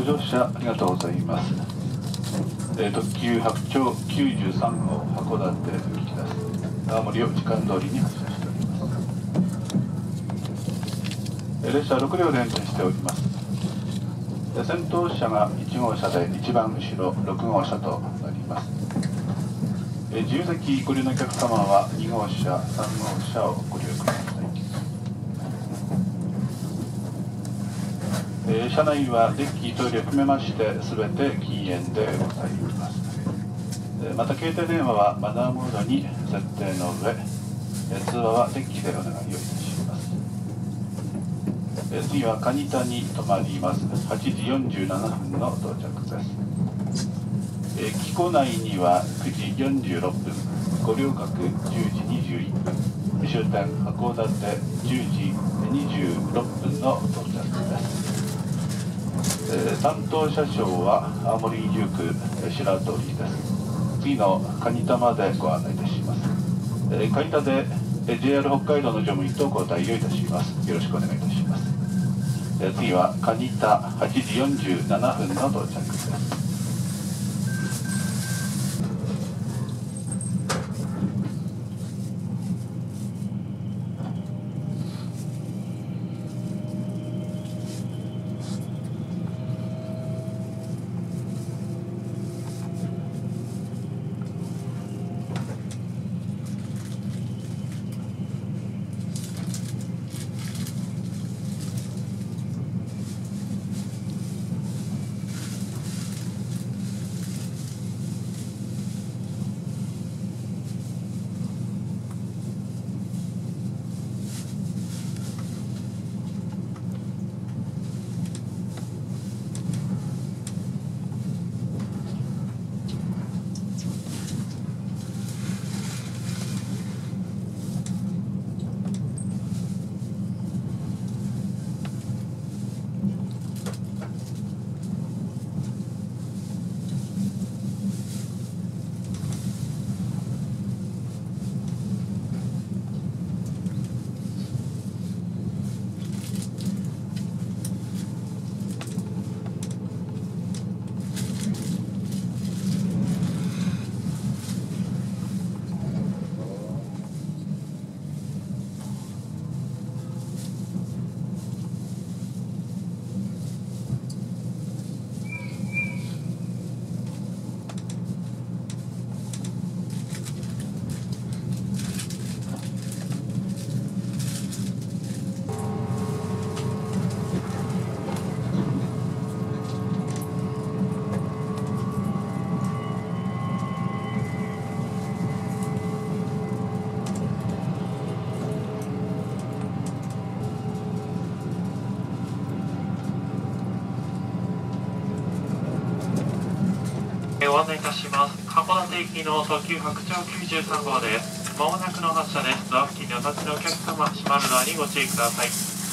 乗車ありがとうございます。特急白鳥93号函館行きです。青森を時間通りに発車しております。列車6両で運転しております。先頭車が1号車で一番後ろ6号車となります。自由席ご利用のお客様は2号車、3号車をご利用ください。車内はデッキ、トイレを含めまして全て禁煙でございます。また携帯電話はマナーモードに設定の上、通話はデッキでお願いをいたします。次は蟹田に停まります。8時47分の到着です。機構内には9時46分、五稜郭10時21分、終点函館10時26分の到着です。担当車掌は青森20区白鳥です。次の蟹田までご案内いたします。蟹田で JR 北海道の乗務員と交代をいたします。よろしくお願いいたします。次は蟹田8時47分の到着です。 ご案内いたします。函館行きの特急白鳥93号です。まもなくの発車です。ドア付近にお立ちのお客様、閉まるドアにご注意ください。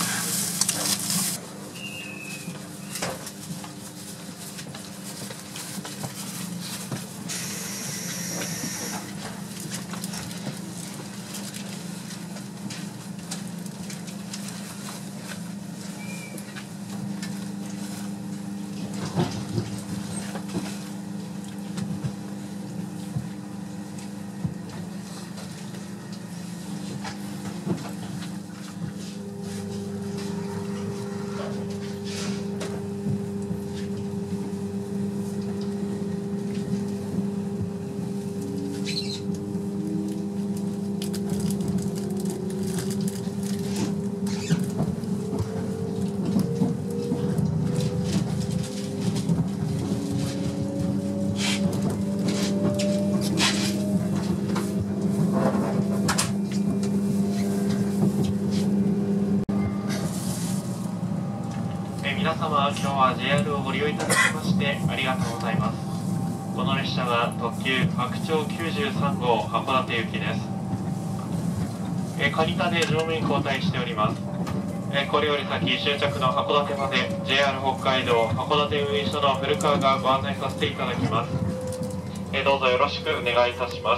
皆様、今日は JR をご利用いただきましてありがとうございます。この列車は特急白鳥93号函館行きです。蟹田で乗務員交代しております。これより先終着の函館まで JR 北海道函館運輸所の古川がご案内させていただきます。どうぞよろしくお願いいたします。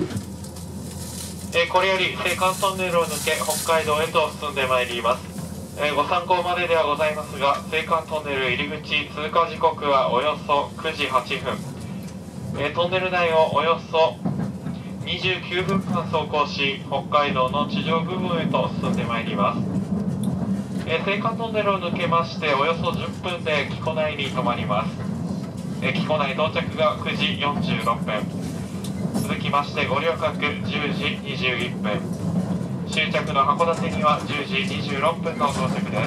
これより青函トンネルを抜け北海道へと進んでまいります。 ご参考までではございますが、青函トンネル入り口通過時刻はおよそ9時8分、トンネル内をおよそ29分間走行し、北海道の地上部分へと進んでまいります。青函トンネルを抜けましておよそ10分で木古内に停まります。木古内到着が9時46分、続きましてご旅客10時21分、終着の函館には10時26分の到着です。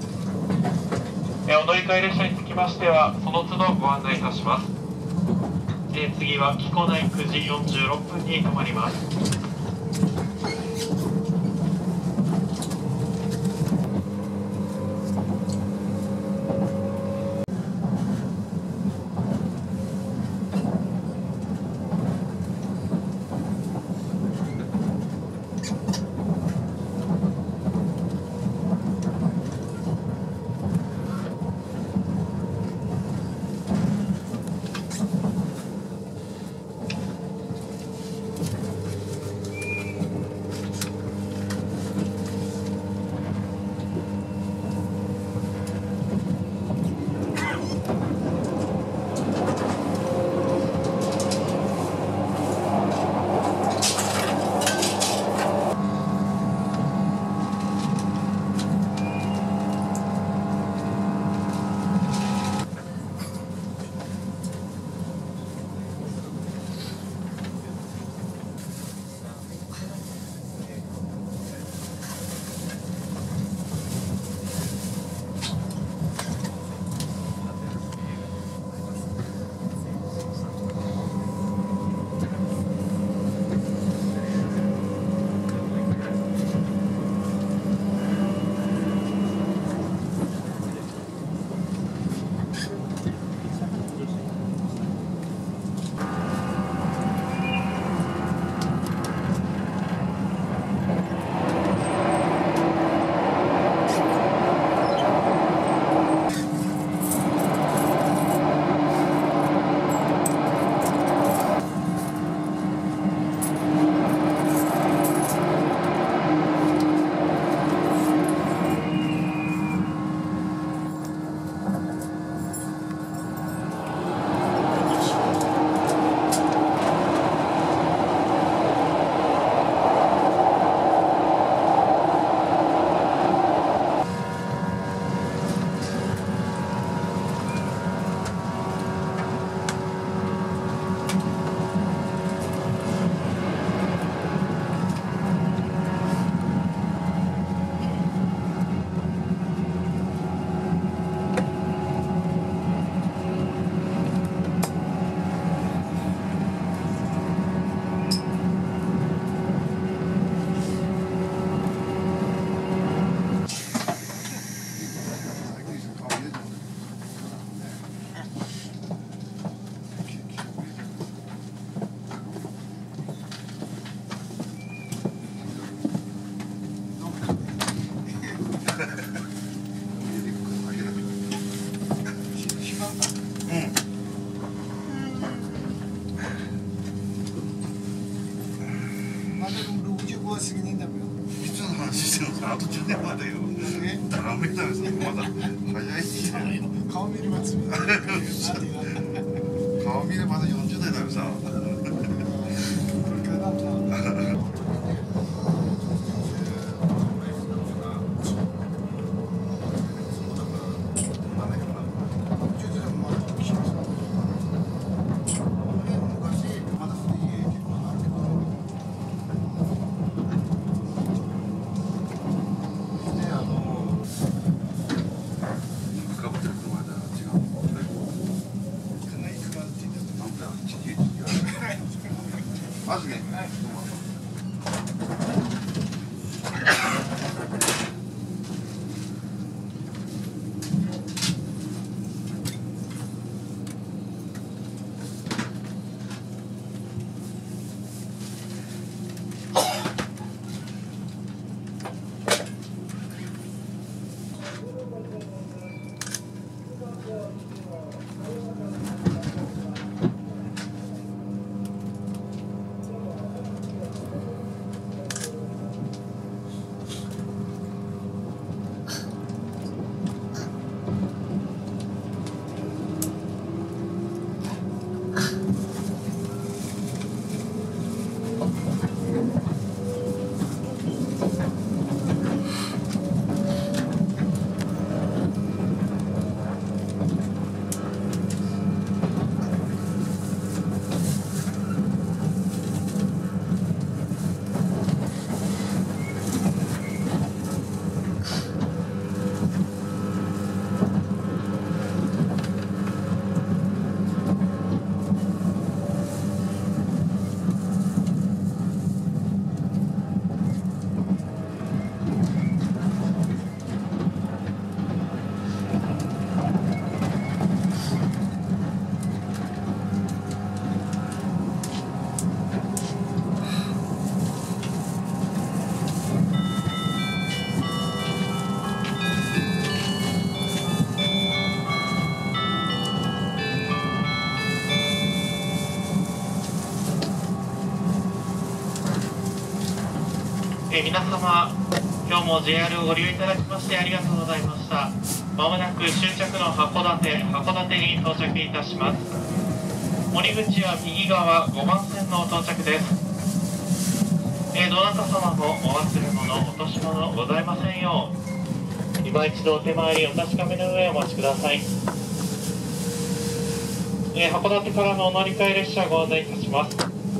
お乗り換え列車につきましてはその都度ご案内いたします。次は木古内9時46分に停まります。 あと10年までよ。ダメだよ、まだ早いし。 顔見れば罪。 顔見ればまだ40代だよさ。 皆様、今日も JR をご利用いただきましてありがとうございました。まもなく終着の函館に到着いたします。森口は右側5番線の到着です。どなた様もお忘れ物、落とし物ございませんよう、今一度お手前にお確かめの上お待ちください。函館からのお乗り換え列車ご案内いたします。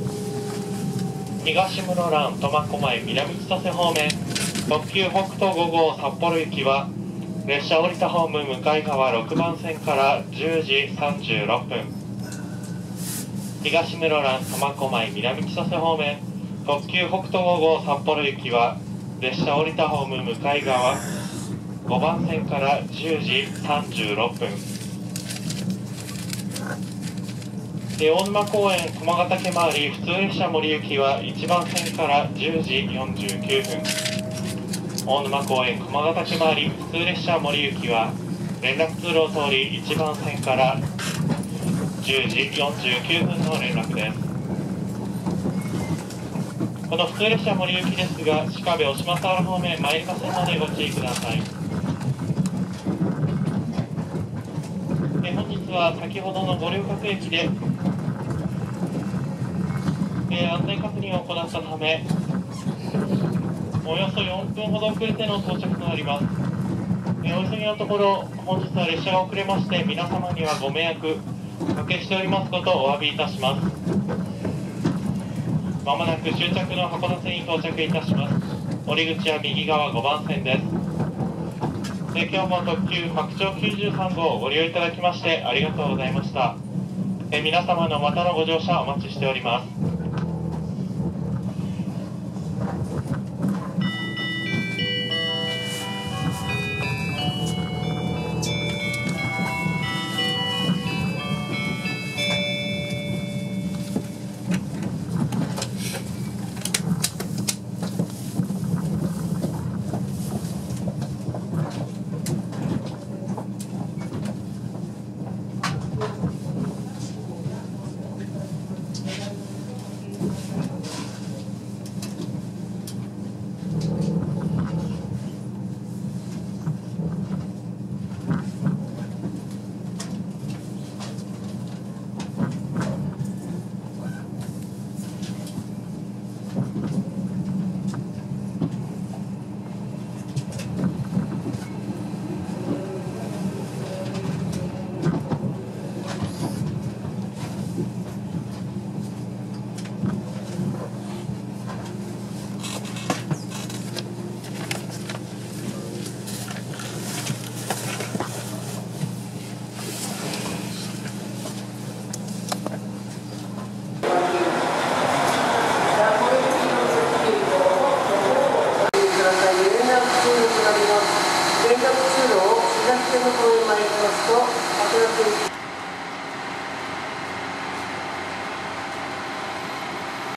東室蘭苫小牧南千歳方面特急北東5号札幌行きは列車降りたホーム向かい側6番線から10時36分。東室蘭苫小牧南千歳方面特急北東5号札幌行きは列車降りたホーム向かい側5番線から10時36分。大沼公園駒ヶ岳回り普通列車森行きは1番線から10時49分。大沼公園駒ヶ岳回り普通列車森行きは連絡通路を通り1番線から10時49分の連絡です。この普通列車森行きですが、鹿部小島原方面参りませんのでご注意ください。本日は先ほどの五稜郭駅で、安全確認を行ったため、およそ4分ほど遅れての到着となります。お急ぎのところ、本日は列車が遅れまして、皆様にはご迷惑おかけしておりますことをお詫びいたします。まもなく終着の函館に到着いたします。降り口は右側5番線です。今日も特急白鳥93号をご利用いただきましてありがとうございました。皆様のまたのご乗車お待ちしております。 連絡通路を東手の方へ参りますと、函館行き